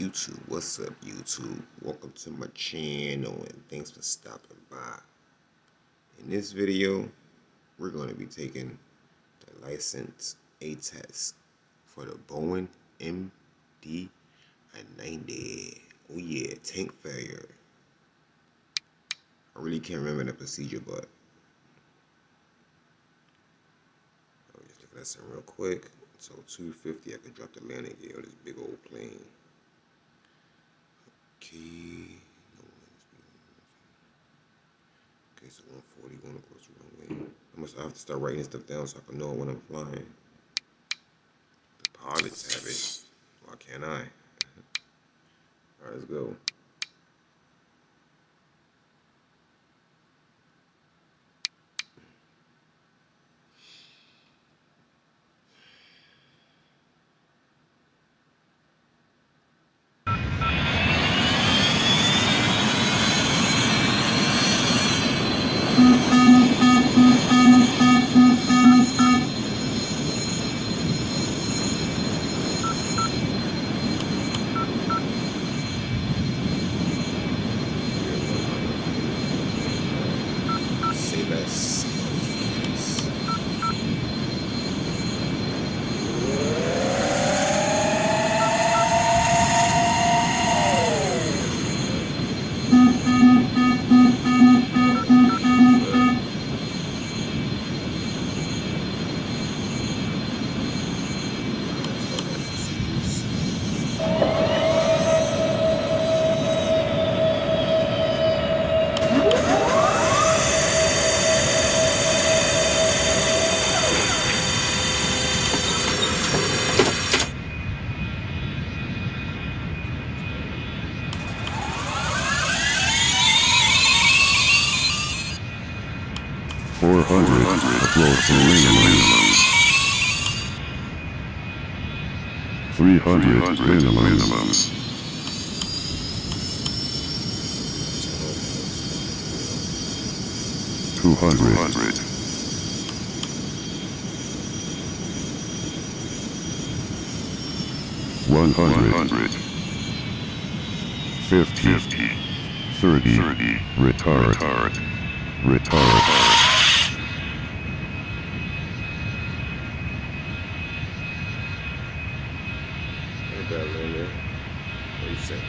YouTube, what's up YouTube? Welcome to my channel and thanks for stopping by. In this video, we're going to be taking the license A test for the Boeing MD90. Oh yeah, tank failure. I really can't remember the procedure, but I'll just look at that real quick. So 250, I could drop the landing gear on this big old plane. Okay, so 140 going across the runway. I have to start writing this stuff down so I can know when I'm flying. The pilots have it. Why can't I? Alright, let's go. Approach to minimums. 300 minimums. 200. 100. 50. 30. Retard. What do you say?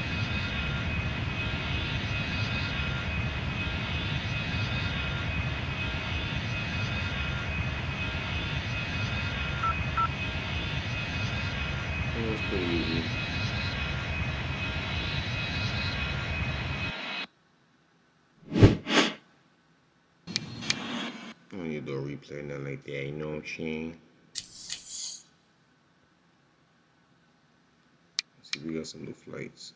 That was pretty easy. I don't need to do a replay or nothing like that, you know what I'm saying? We got some new flights.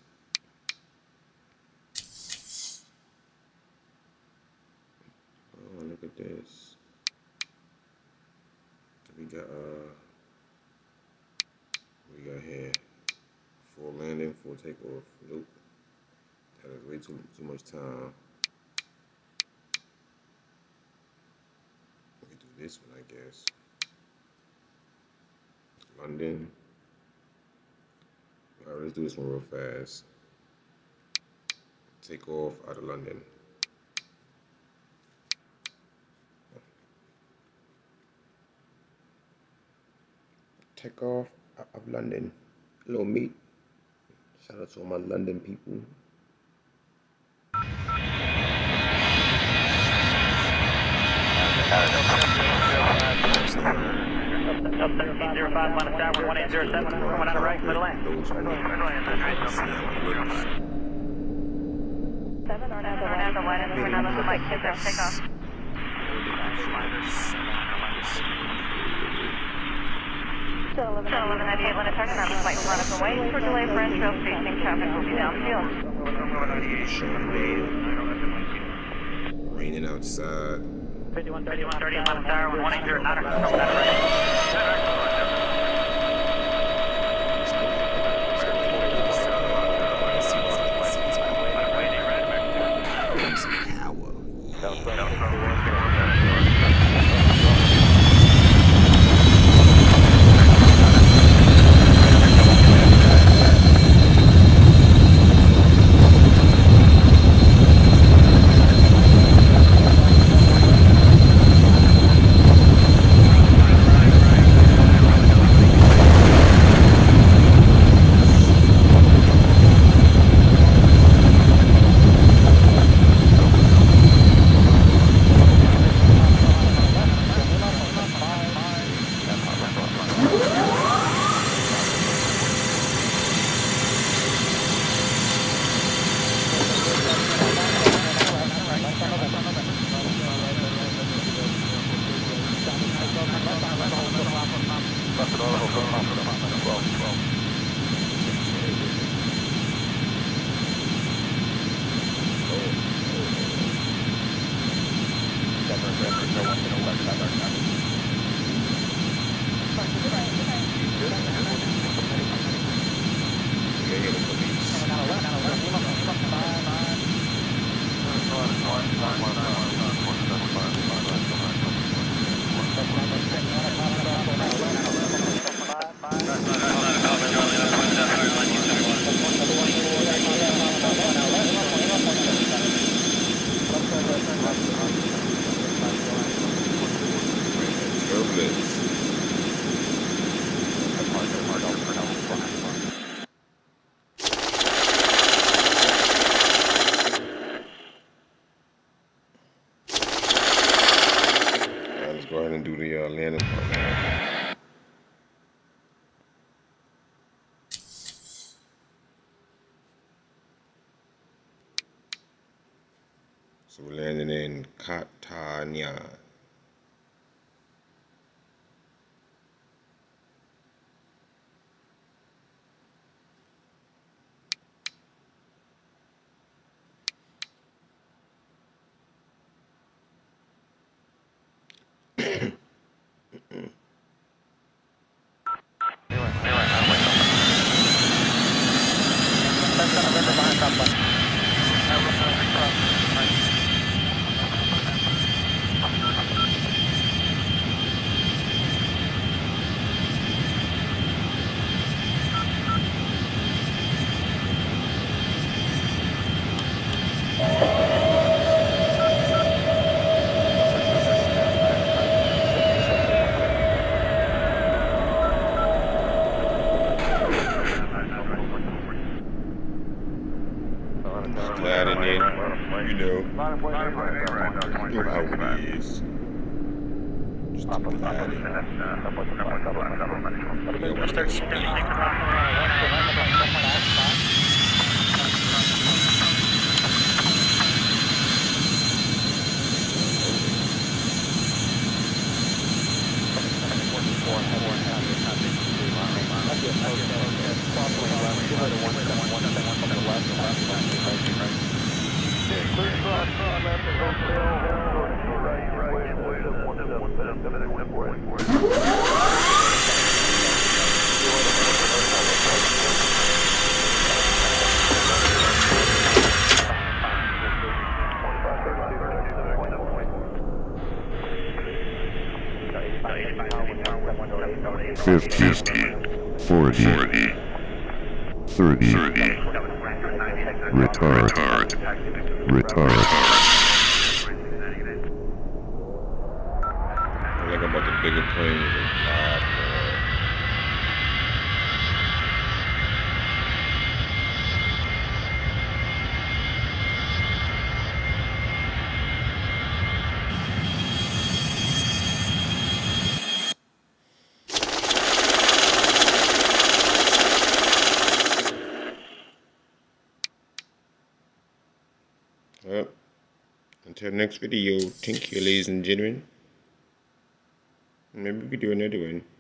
Oh, look at this. We got here? Full landing, full takeoff. Nope. That is way too much time. We can do this one, I guess. London. Alright, let's do this one real fast. Take off out of London. Take off out of London. Hello, mate. Shout out to all my London people. Up 1305, minus tower 1807, coming out of right, middle lane. 7 or now the line is we're not on the mic, take off. Still 1198, line of target, on the flight run up away, for delay for intro, facing traffic will be downfield. Raining outside. 3130, minus tower 180, not coming out of right. Turbulence. Let's go ahead and do the landing part now. So we're landing in Catania. Gliding in, you know how it is. Just gliding. Yeah, watch that speed. $50, $40, $30, retard. I think about the bigger planes and fly. Well, until next video, thank you, ladies and gentlemen. Maybe we could do another one.